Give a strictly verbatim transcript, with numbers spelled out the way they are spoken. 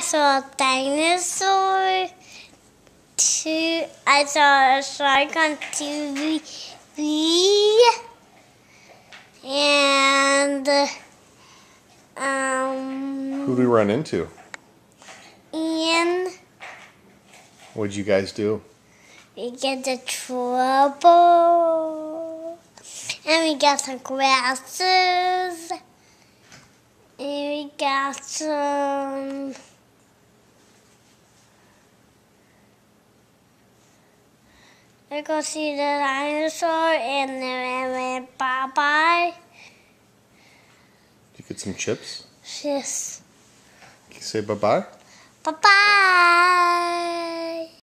saw a dinosaur. Two, I saw a shark on T V. And um. Who did we run into? Ian. What'd you guys do? We get the trouble. And we got some grasses. And we got some. I go see the dinosaur and then I went bye bye. Did you get some chips? Yes. Can you say bye bye? Bye bye.